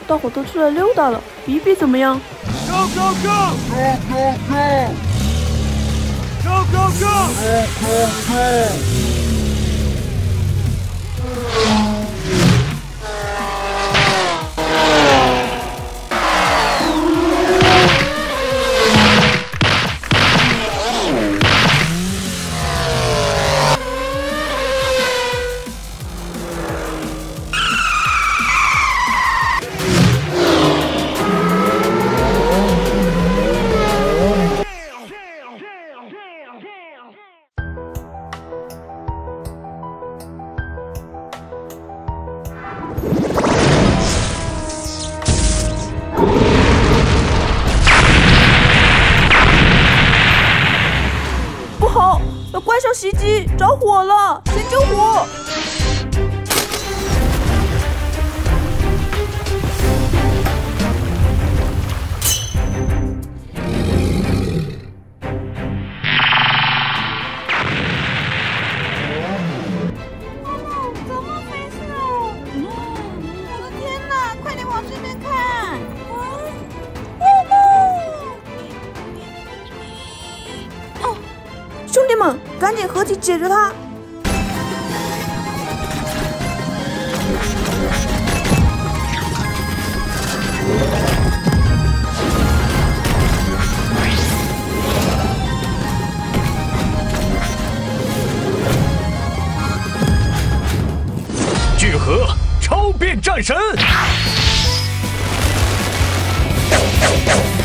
大伙都出来溜达了，比比怎么样 Go go go! Go go go! Go go go! Go go go! 不好，有怪兽袭击，着火了，先救火！兄弟们，赶紧合体解决它！ 聚合，超变战神！